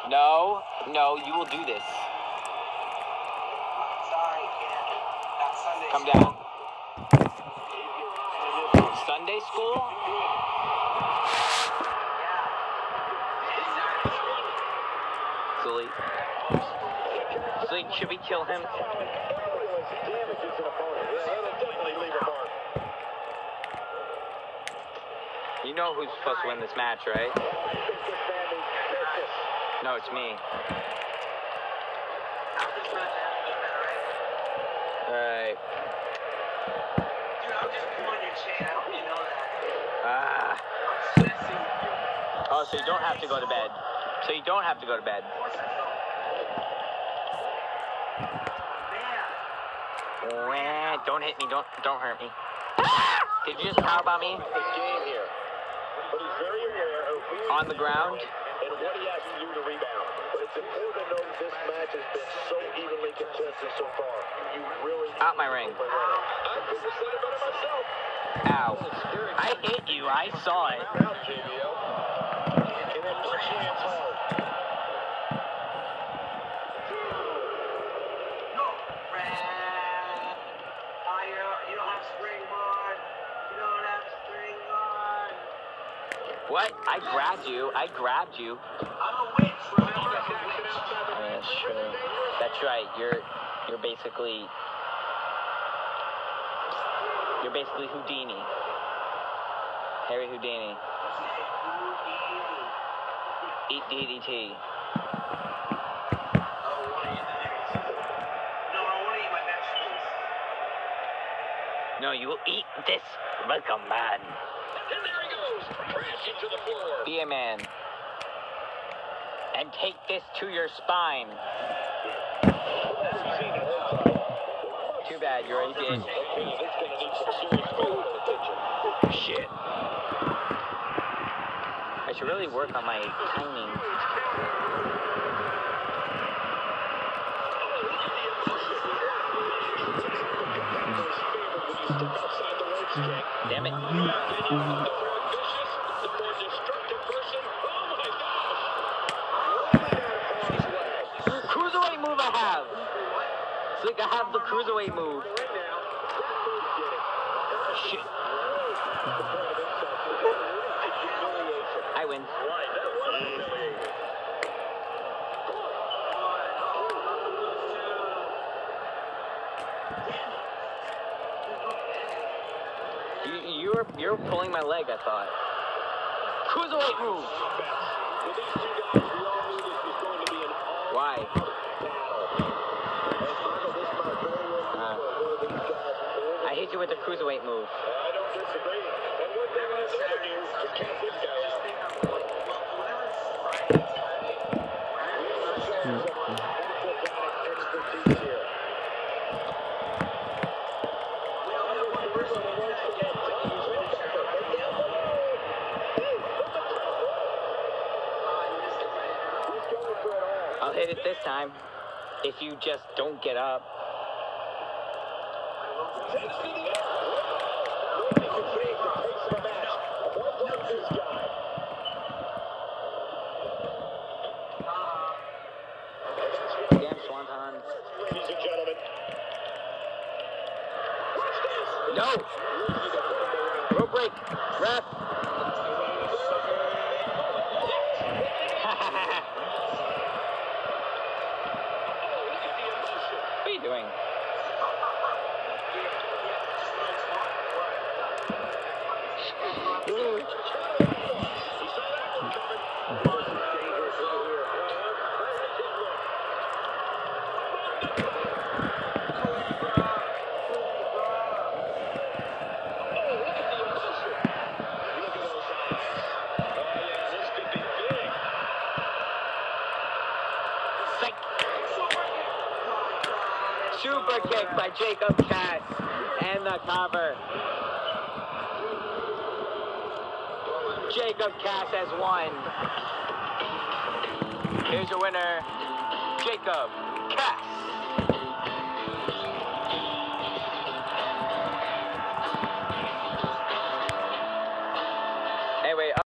No, you will do this. Sorry, kid. That's Sunday. Come down. Sunday school? Silly. Silly, should we kill him? You know who's supposed to win this match, right? No, it's me. Alright. Dude, I'm just pulling your chain. I hope you know that. Oh, so you don't have to go to bed. So you don't have to go to bed. Don't hit me. Don't hurt me. Did you just powerbomb me? On the ground? And what he has to do to rebound. But it's important to note this match has been so evenly contested so far. You really out my ring. I couldn't have said it better myself. Ow. I hit you. I saw it. And then push your hands hard. You don't have springboard. You don't have springboard. What? I grabbed you. I'm a witch, remember? I'm a witch. Yeah, sure. That's right. You're basically Houdini. Harry Houdini. Eat DDT. No, you will eat this. Welcome, man. And there he goes. Crashing to the floor. Be a man. And take this to your spine. Too bad, you already did. Shit. I should really work on my timing. Damn it. Cruiserweight move I have. It's like I have the cruiserweight move. Shit. I win. You're pulling my leg, I thought. Cruiserweight move. Why? I hit you with the cruiserweight move. I don't disagree. And what they're going to do is keep this guy I'll hit it this time, if you just don't get up. Damn, Swanton. Ladies and gentlemen. No! Rope break! Ref! What are you doing? Super kick by Jacob Cass and the cover. Jacob Cass has won. Here's your winner, Jacob Cass.